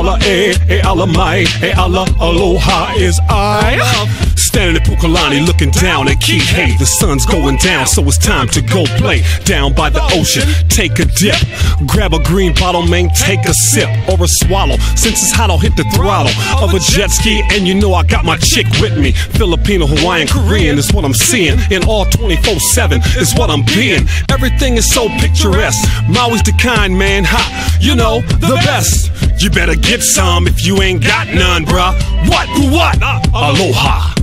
alla alla mai, alla aloha is I. Standing in Pukalani looking down at Key. Hey, the sun's going down, so it's time to go play down by the ocean. Take a dip, grab a green bottle, man, take a sip or a swallow. Since it's hot, I'll hit the throttle of a jet ski, and you know I got my chick with me. Filipino, Hawaiian, Korean is what I'm seeing, and all 24/7 is what I'm being. Everything is so picturesque. Maui's the kind, man, ha, you know, the best. You better get some if you ain't got none, bruh. What? Aloha.